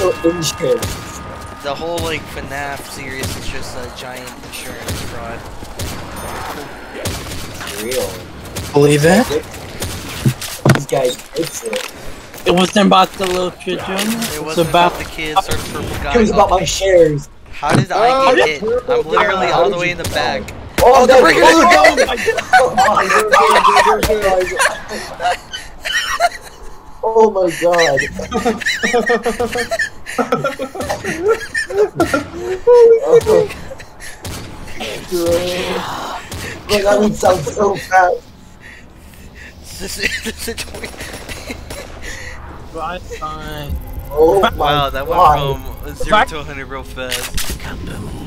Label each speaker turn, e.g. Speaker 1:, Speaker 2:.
Speaker 1: financial insurance.
Speaker 2: The whole like FNAF series is just a giant insurance fraud.
Speaker 1: Real.
Speaker 3: Believe it?
Speaker 1: These guys fix it.
Speaker 3: It wasn't about the little kid, John.
Speaker 2: It wasn't about the kids or the purple guy.
Speaker 1: It was about my shares.
Speaker 2: How did I get hit? I'm literally all the way in the back.
Speaker 1: Oh,
Speaker 2: the breaker!
Speaker 1: Oh my god. Look, that would sound so fast.
Speaker 2: This is a
Speaker 3: Fine.
Speaker 1: Oh my god.
Speaker 2: Wow, that went from 0 to 100 real fast.